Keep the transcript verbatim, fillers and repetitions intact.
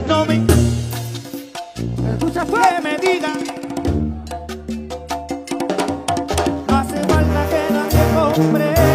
No me escucha que me digan, no hace falta que nadie compre.